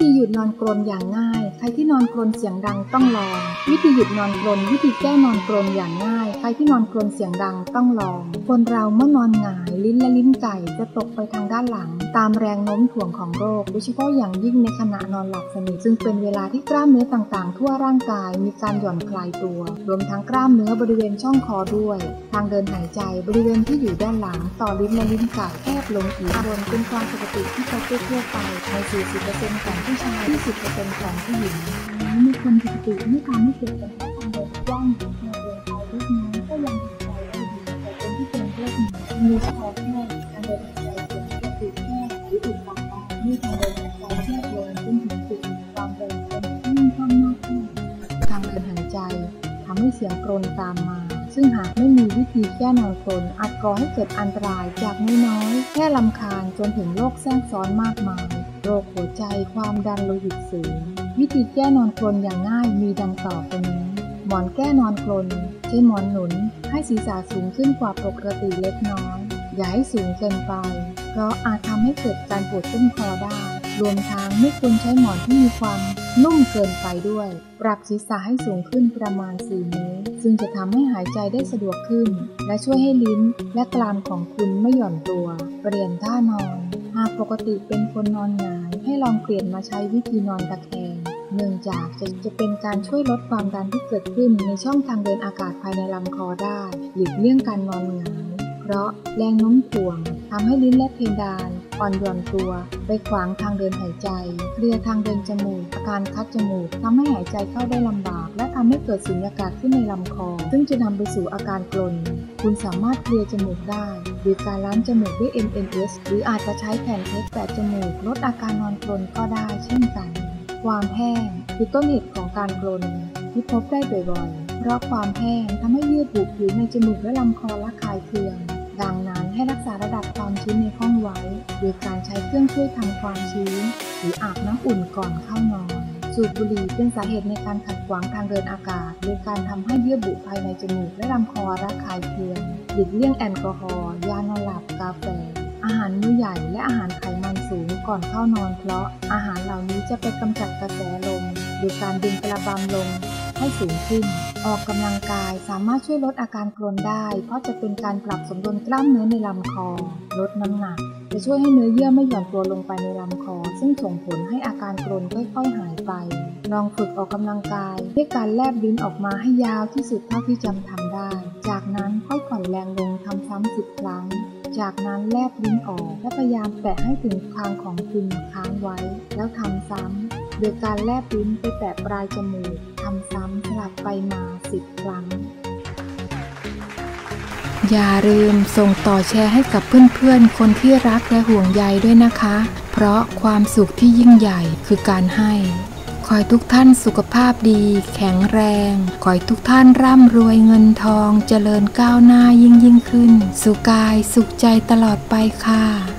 ธีหยุดนอนกรนอย่างง่ายใครที่นอนกรนเสียงดังต้องลองวิธีหยุดนอนกรนวิธีแก้นอนกรนอย่างง่ายใครที่นอนกรนเสียงดังต้องลองคนเราเมื่อนอนหงายลิ้นและลิ้นไก่จะตกไปทางด้านหลังตามแรงโน้มถ่วงของโรคโดยเฉพาะอย่างยิ่งในขณะนอนหลับสนิทซึ่งเป็นเวลาที่กล้ามเนื้อต่างๆทั่วร่างกายมีการหย่อนคลายตัวรวมทั้งกล้ามเนื้อบริเวณช่องคอด้วยทางเดินหายใจบริเวณที่อยู่ด้านหลังต่อลิ้นและลิ้นไก่แคบลงอีกบนเป็นความปกติที่พบทั่วไปใน 40% ของผู้ชาย 20% ของผู้หญิงนี้มีคนปกติไม่ทำให้เกิดปัญหาทางเดินย่างในเดินไปเล็กน้อยก็ยังหายใจได้ดีแต่คนที่เป็นโรคนี้มีคอแคบทางเดินหายใจเสียงปกติแคบหรืออุดตันได้มีทางเดินหายใจแคบลงจนถึงจุดความเดินเป็นที่ข้างมากขึ้นทางเดินหายใจทำให้เสียงกรนตามมาซึ่งหากไม่มีวิธีแก้นอนกรนอาจก่อให้เกิดอันตรายจากน้อยๆแค่รำคาญจนถึงโรคแทรกซ้อนมากมายโรคหัวใจความดันโลหิตสูงวิธีแก้นอนกรนอย่างง่ายมีดังต่อไปนี้หมอนแก้นอนกรนใช้หมอนหนุนให้ศีรษะสูงขึ้นกว่าปกติเล็กน้อยอย่าให้สูงเกินไปเพราะอาจทำให้เกิดการปวดต้นคอได้รวมทั้งไม่ควรใช้หมอนที่มีความนุ่มเกินไปด้วยปรับศีรษะให้สูงขึ้นประมาณ4 นิ้วซึ่งจะทำให้หายใจได้สะดวกขึ้นและช่วยให้ลิ้นและกรามของคุณไม่หย่อนตัวเปลี่ยนท่านอนหากปกติเป็นคนนอนหงายให้ลองเปลี่ยนมาใช้วิธีนอนตะแคงเนื่องจากจะเป็นการช่วยลดความดันที่เกิดขึ้นในช่องทางเดินอากาศภายในลำคอได้หลีกเลี่ยงการนอนหงายเพราะแรงโน้มถ่วงทำให้ลิ้นและเพดานอ่อนหย่อนตัวไปขวางทางเดินหายใจเคลียร์ทางเดินจมูกอาการคัดจมูกทำให้หายใจเข้าได้ลำบากและทำให้เกิดสุญญากาศขึ้นในลำคอซึ่งจะนำไปสู่อาการกรนคุณสามารถเคลียร์จมูกได้โดยการล้างจมูกด้วย MNS หรืออาจจะใช้แผ่นเพชรแปะจมูกลดอาการนอนกรนก็ได้เช่นกันความแห้งคือต้นเหตุของการกรนที่พบได้บ่อยๆเพราะความแห้งทำให้เยื่อบุผิวในจมูกและลำคอระคายเคืองดังนั้นให้รักษาระดับความชื้นในห้องไว้โดยการใช้เครื่องช่วยทำความชื้นหรืออาบน้ำอุ่นก่อนเข้านอนสูบบุหรี่เป็นสาเหตุในการขัดขวางทางเดินอากาศโดยการทำให้เยื่อบุภายในจมูกและลำคอระคายเคืองหลีกเลี่ยงแอลกอฮอล์ยานอนหลับกาแฟอาหารมื้อใหญ่และอาหารไขมันสูงก่อนเข้านอนเพราะอาหารเหล่านี้จะไปกำจัดกระแสลมโดยการดึงกระบำลมให้สูงขึ้นออกกำลังกายสามารถช่วยลดอาการกรนได้เพราะจะเป็นการปรับสมดุลกล้ามเนื้อในลำคอลดน้ำหนักจะช่วยให้เนื้อเยื่อไม่หย่อนตัวลงไปในลำคอซึ่งส่งผลให้อาการกรนค่อยๆหายไปลองฝึกออกกำลังกายด้วยการแลบลิ้นออกมาให้ยาวที่สุดเท่าที่จำทำได้จากนั้นค่อยผ่อนแรงลงทำซ้ำ10 ครั้งจากนั้นแลบลิ้นออกและพยายามแตะให้ถึงคางของคุณค้างไว้แล้วทำซ้ำโดยการแลบลิ้นไปแตะปลายจมูกทำซ้ำสลับไปมา10 ครั้งอย่าลืมส่งต่อแชร์ให้กับเพื่อนๆคนที่รักและห่วงใยด้วยนะคะเพราะความสุขที่ยิ่งใหญ่คือการให้ขอให้ทุกท่านสุขภาพดีแข็งแรงขอให้ทุกท่านร่ำรวยเงินทองเจริญก้าวหน้ายิ่งขึ้นสุขกายสุขใจตลอดไปค่ะ